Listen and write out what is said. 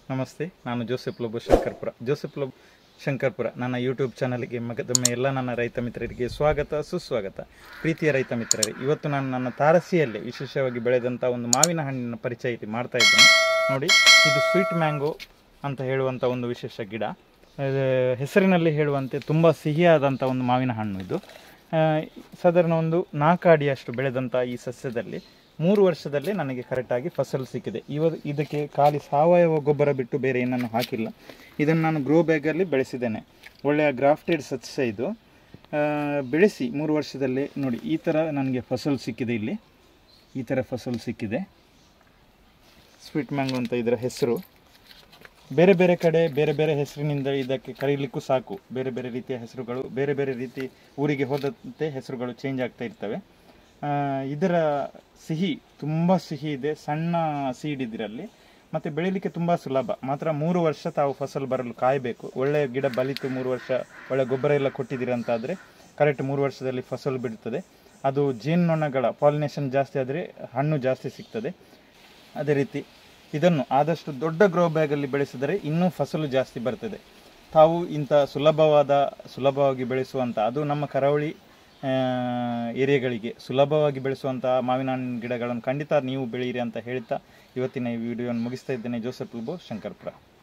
ನಮಸ್ತೆ, ನಾನು Joseph Lobo Shankarpura. Joseph Lobo Shankarpura ನನ್ನ ಯೂಟ್ಯೂಬ್ ಚಾನಲ್ಗೆ ಮಗದೊಮ್ಮೆ ಎಲ್ಲ ನನ್ನ ರೈತ ಮಿತ್ರರಿಗೆ ಸ್ವಾಗತ ಸುಸ್ವಾಗತ. ಪ್ರೀತಿಯ ರೈತ ಮಿತ್ರರೇ, ಇವತ್ತು ನಾನು ನನ್ನ ತಾರಸಿಯಲ್ಲಿ ವಿಶೇಷವಾಗಿ ಬೆಳೆದಂಥ ಒಂದು ಮಾವಿನ ಹಣ್ಣಿನ ಪರಿಚಯ ಇಲ್ಲಿ ಮಾಡ್ತಾ ಇದ್ದೇನೆ. ನೋಡಿ, ಇದು ಸ್ವೀಟ್ ಮ್ಯಾಂಗೋ ಅಂತ ಹೇಳುವಂಥ ಒಂದು ವಿಶೇಷ ಗಿಡ. ಹೆಸರಿನಲ್ಲಿ ಹೇಳುವಂತೆ ತುಂಬ ಸಿಹಿಯಾದಂಥ ಒಂದು ಮಾವಿನ ಹಣ್ಣು ಇದು. ಸಾಧಾರಣ ಒಂದು 4 ಅಡಿಯಷ್ಟು ಬೆಳೆದಂಥ ಈ ಸಸ್ಯದಲ್ಲಿ 3 ವರ್ಷದಲ್ಲಿ ನನಗೆ ಕರೆಕ್ಟಾಗಿ ಫಸಲು ಸಿಕ್ಕಿದೆ. ಇದಕ್ಕೆ ಖಾಲಿ ಸಾವಯವ ಗೊಬ್ಬರ ಬಿಟ್ಟು ಬೇರೆ ಏನನ್ನು ಹಾಕಿಲ್ಲ. ಇದನ್ನು ನಾನು ಗ್ರೋ ಬ್ಯಾಗಲ್ಲಿ ಬೆಳೆಸಿದ್ದೇನೆ. ಒಳ್ಳೆಯ ಗ್ರಾಫ್ಟೆಡ್ ಸಸ್ಯ ಇದು. ಬೆಳೆಸಿ 3 ವರ್ಷದಲ್ಲಿ ನೋಡಿ ಈ ಥರ ನನಗೆ ಫಸಲು ಸಿಕ್ಕಿದೆ. ಇಲ್ಲಿ ಈ ಥರ ಫಸಲು ಸಿಕ್ಕಿದೆ. ಸ್ವೀಟ್ ಮ್ಯಾಂಗೋ ಅಂತ ಇದರ ಹೆಸರು. ಬೇರೆ ಬೇರೆ ಕಡೆ ಬೇರೆ ಬೇರೆ ಹೆಸರಿನಿಂದ ಇದಕ್ಕೆ ಕರೀಲಿಕ್ಕೂ ಸಾಕು. ಬೇರೆ ಬೇರೆ ರೀತಿಯ ಹೆಸರುಗಳು, ಬೇರೆ ಬೇರೆ ರೀತಿ ಊರಿಗೆ ಹೋದಂತೆ ಹೆಸರುಗಳು ಚೇಂಜ್ ಆಗ್ತಾ ಇರ್ತವೆ. ಇದರ ಸಿಹಿ ತುಂಬ ಸಿಹಿ ಇದೆ. ಸಣ್ಣ ಸೀಡ್ ಇದರಲ್ಲಿ, ಮತ್ತು ಬೆಳೀಲಿಕ್ಕೆ ತುಂಬ ಸುಲಭ. ಮಾತ್ರ 3 ವರ್ಷ ತಾವು ಫಸಲು ಬರಲು ಕಾಯಬೇಕು. ಒಳ್ಳೆಯ ಗಿಡ ಬಲಿತು 3 ವರ್ಷ ಒಳ್ಳೆ ಗೊಬ್ಬರ ಎಲ್ಲ ಕೊಟ್ಟಿದ್ದೀರಂತಾದರೆ ಕರೆಕ್ಟ್ 3 ವರ್ಷದಲ್ಲಿ ಫಸಲು ಬಿಡುತ್ತದೆ. ಅದು ಜೇನುನೊಣಗಳ ಪಾಲಿನೇಷನ್ ಜಾಸ್ತಿ ಆದರೆ ಹಣ್ಣು ಜಾಸ್ತಿ ಸಿಗ್ತದೆ. ಅದೇ ರೀತಿ ಇದನ್ನು ಆದಷ್ಟು ದೊಡ್ಡ ಗ್ರೋ ಬ್ಯಾಗಲ್ಲಿ ಬೆಳೆಸಿದರೆ ಇನ್ನೂ ಫಸಲು ಜಾಸ್ತಿ ಬರ್ತದೆ. ತಾವು ಇಂಥ ಸುಲಭವಾಗಿ ಬೆಳೆಸುವಂಥ, ಅದು ನಮ್ಮ ಕರಾವಳಿ ಏರಿಯಾಗಳಿಗೆ ಸುಲಭವಾಗಿ ಬೆಳೆಸುವಂಥ ಮಾವಿನ ಹಣ್ಣಿನ ಗಿಡಗಳನ್ನು ಖಂಡಿತ ನೀವು ಬೆಳೆಯಿರಿ ಅಂತ ಹೇಳ್ತಾ ಇವತ್ತಿನ ಈ ವಿಡಿಯೋವನ್ನು ಮುಗಿಸ್ತಾ ಇದ್ದೇನೆ. Joseph Lobo Shankarpura.